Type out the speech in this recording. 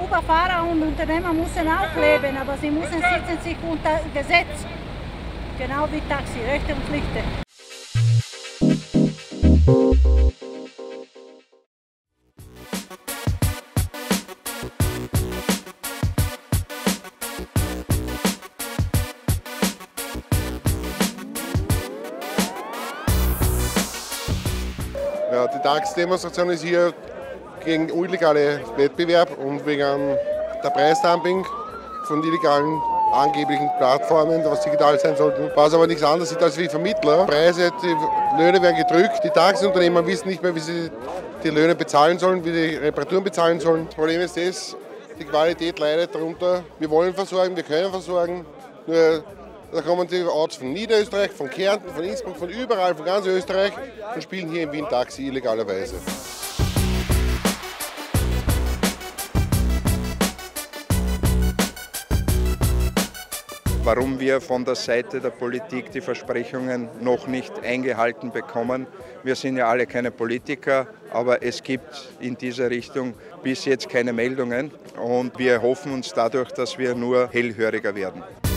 Uber-Fahrer und Unternehmer müssen auch leben, aber sie müssen sitzen sich unter Gesetz. Genau wie Taxi, Rechte und Pflichten. Ja, die Taxi-Demonstration ist hier gegen illegale Wettbewerb und wegen der Preisdumping von illegalen angeblichen Plattformen, was digital sein sollten. Was aber nichts anderes ist als wie Vermittler. Preise, die Löhne werden gedrückt. Die Taxiunternehmer wissen nicht mehr, wie sie die Löhne bezahlen sollen, wie die Reparaturen bezahlen sollen. Das Problem ist das, die Qualität leidet darunter. Wir wollen versorgen, wir können versorgen. Nur da kommen die Autos von Niederösterreich, von Kärnten, von Innsbruck, von überall, von ganz Österreich und spielen hier in Wien Taxi illegalerweise. Warum wir von der Seite der Politik die Versprechungen noch nicht eingehalten bekommen. Wir sind ja alle keine Politiker, aber es gibt in dieser Richtung bis jetzt keine Meldungen und wir hoffen uns dadurch, dass wir nur hellhöriger werden.